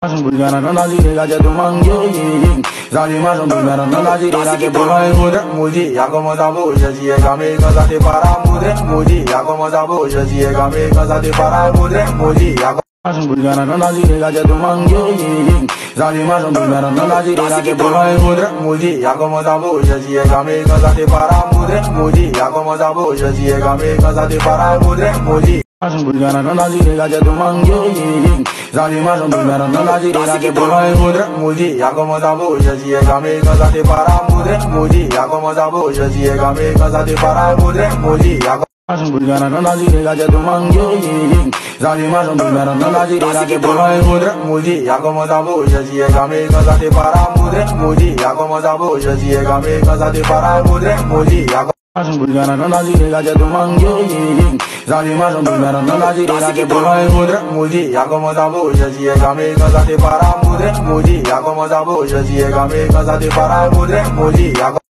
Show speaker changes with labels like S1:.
S1: Bulgana non la dire che tu mangi Zali ma non bulgana non la dire che poi mude muji ya como da voce si è game cosa ti farà mude muji ya como da voce si è game cosa ti farà mude muji ya Bulgana non la dire che tu mangi Zali ma non bulgana non la dire che poi mude muji ya como da voce si è game cosa ti farà mude muji ya como da voce si è game cosa ti farà mude muji Bulgana non la dire che tu mangi Zali ma non bulgana non la dire che poi muji ya como da voce si è game cosa ti farà mude muji ya como da voce si è game cosa ti farà mude muji ya Bulgana non la dire che tu mangi Zali ma non bulgana non la dire che poi muji ya como da voce si è game cosa ti farà mude muji ya como da voce si è game cosa ti farà mude muji ya Bulgana non la dire che tu mangi Zali ma non bulgana non la dire che poi muji ya como da voce si è game cosa ti farà mude muji ya como da voce si è game cosa ti farà mude muji ya